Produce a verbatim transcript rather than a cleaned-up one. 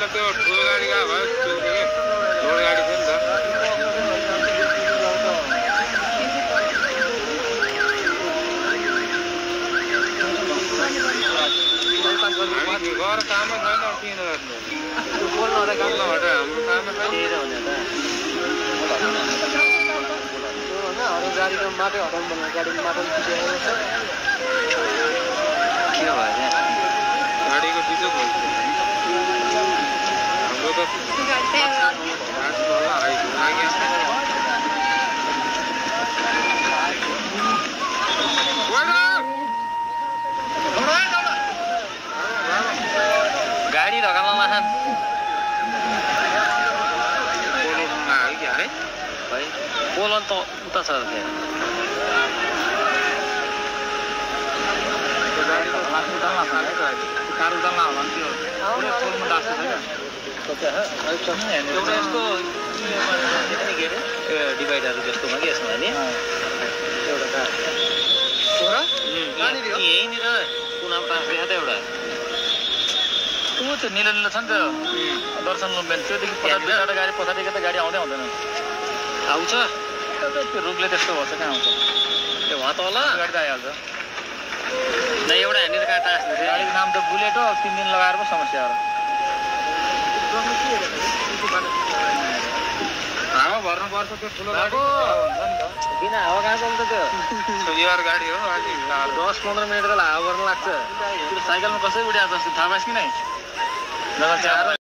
त्यो ठुलो गाडी गएको भए लोड गाडी थियो नि त हामी गएर कामै छैन किन गर्नु बोल्नु हुँदा काम नभएर हाम्रो कामै छैन भने त अरू गाडीको माटो हटाउनु भन्ने गाडीको माटो पिछाएको छ के भयो गाडीको पिछो खोल्छ हाम्रो त गाडी ढकाल्न लाखान है पोलन त उता छ कार उताल्न होला नि त्यो पोलमा डाक्छ छैन एउटा यस्तो डिभाइडरहरू जस्तोमा कि यसमा नि एउटा यहीँनिर कुनामा टाँस्दैछ त एउटा ऊ त्यो निलो निलो छ नि त्यो दर्शन लुम्बेन त्योदेखि पछाडि दुईवटा गाडी पछाडिको त गाडी आउँदै आउँदैन आउँछ त्यो रुखले त्यस्तो भन्छ कहाँ आउँछ त्यो उहाँ तल गाडी त आइहाल्छ न एउटा यहाँनिर कहाँ टाँस्ने थियो गाडीको नाम त बुलेट हो तिन दिन लगाएर पो समस्या हो हावा भर्नुपर्छ त्यो ठुलो गाडी बिना हावा कहाँ चल्छ त्यो शनिबार गाडी हो दस पन्ध्र मिनट त हावा भर्न लाग्छ त्यो साइकलमा कसै उड्या जस्तो थाहा पाइस् कि नै